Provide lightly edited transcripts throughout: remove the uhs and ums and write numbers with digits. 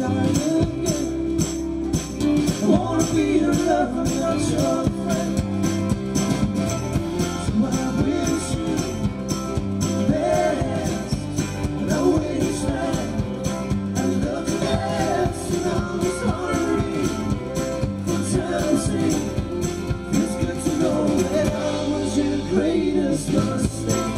start again. I wanna be your lover, not your friend. So I wish you the best, and I wish that I loved you less. And all this harmony for time's sake, it's good to know that I was your greatest mistake.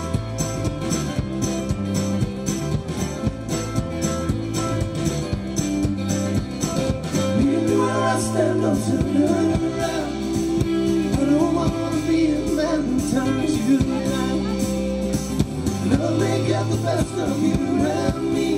I stand up to turn around. I don't wanna be a man who turns you down. Love may get the best of you and me.